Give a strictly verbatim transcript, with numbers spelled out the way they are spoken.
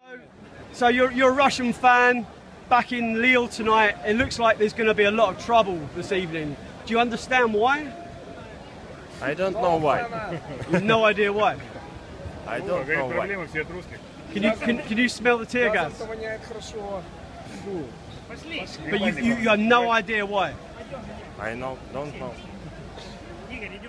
So you're, you're a Russian fan back in Lille tonight. It looks like there's going to be a lot of trouble this evening. Do you understand why? I don't know why. You have no idea why. I don't know why. Can you can, can you smell the tear gas? But you, you, you have no idea why. I know, don't know.